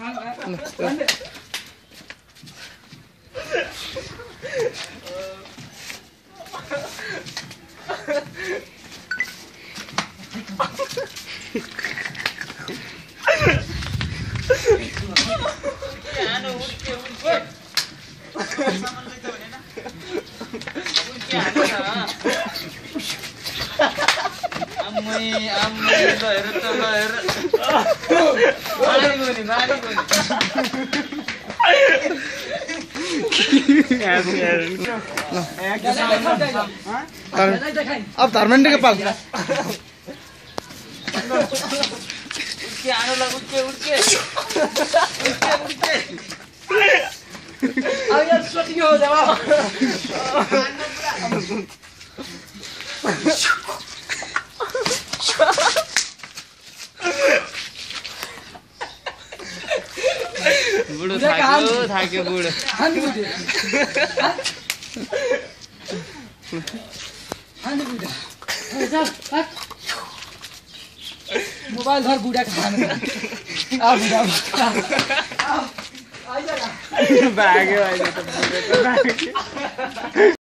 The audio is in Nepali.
अब धर्मेंद्र के पास अब यार शूटिंग हो जाओ बुढ़ो थाक्यो बुढ़ो मोबाइल धर बुढ़ा खाने आ बुढ़ा भाग्यो अहिले त